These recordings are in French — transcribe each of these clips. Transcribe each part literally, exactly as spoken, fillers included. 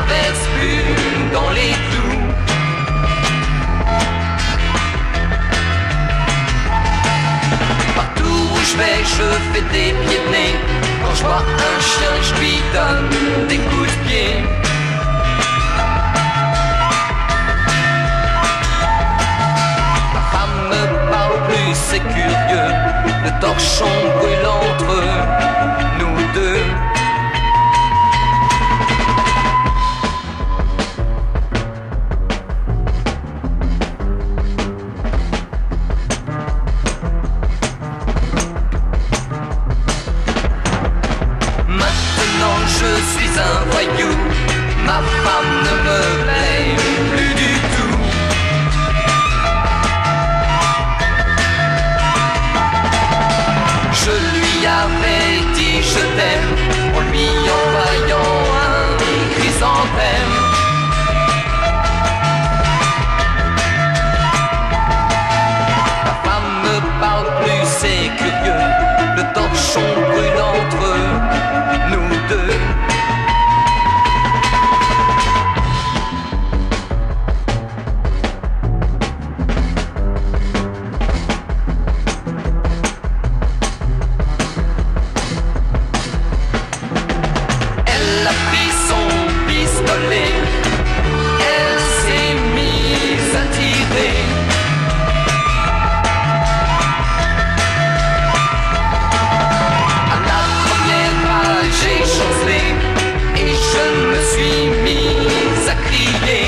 traverse plus dans les clous. Partout où je vais, je fais des pieds de nez. Quand je vois un chien, je lui donne des coups de pied. Ma femme me parle plus, c'est curieux. Le torchon brûle entre nous deux. Je suis un voyou, ma femme ne me plaît plus du tout. Je lui avais dit je t'aime en lui envoyant un chrysanthème. Ma femme me parle plus, c'est curieux, le torchon brûle entre nous deux. Elle a pris son pistolet, elle s'est mise à tirer. À la première balle, j'ai chancelé et je me suis mise à crier.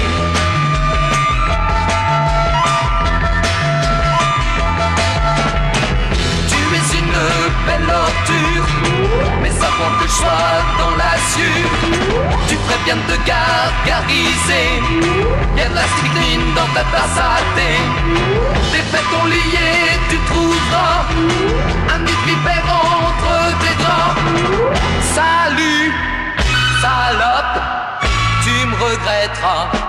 Tu es une belle ordure, mais avant que je sois dans l'azur, tu ferais bien de te gargariser. Y'a de la strychnine dans ta tasse à thé. Tes fêtes ont lié, tu trouveras un nid de vipère entre tes draps. Salut, salope, tu me regretteras.